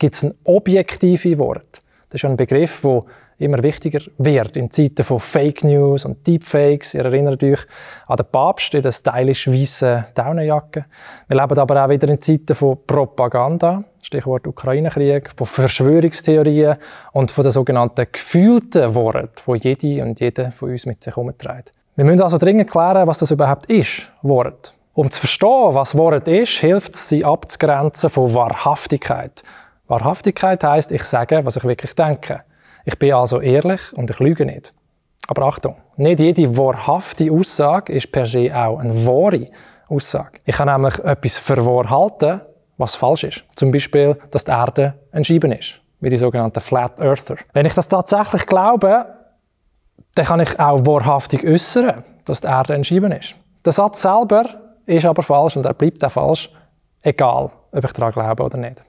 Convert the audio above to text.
gibt es ein objektives Wort. Das ist ein Begriff, der immer wichtiger wird in Zeiten von Fake News und Deepfakes. Ihr erinnert euch an den Papst in der stylisch weißen Daunenjacke. Wir leben aber auch wieder in Zeiten von Propaganda, Stichwort Ukraine-Krieg, von Verschwörungstheorien und von den sogenannten gefühlten Worten, die jede und jeder von uns mit sich herumträgt. Wir müssen also dringend klären, was das überhaupt ist, Wort. Um zu verstehen, was Wort ist, hilft es, sie abzugrenzen von Wahrhaftigkeit. Wahrhaftigkeit heisst, ich sage, was ich wirklich denke. Ich bin also ehrlich und ich lüge nicht. Aber Achtung, nicht jede wahrhafte Aussage ist per se auch eine wahre Aussage. Ich kann nämlich etwas für wahr halten, was falsch ist. Zum Beispiel, dass die Erde ein Scheibe ist, wie die sogenannten Flat Earther. Wenn ich das tatsächlich glaube, dann kann ich auch wahrhaftig äußern, dass die Erde ein Scheibe ist. Der Satz selber ist aber falsch und er bleibt auch falsch, egal, ob ich daran glaube oder nicht.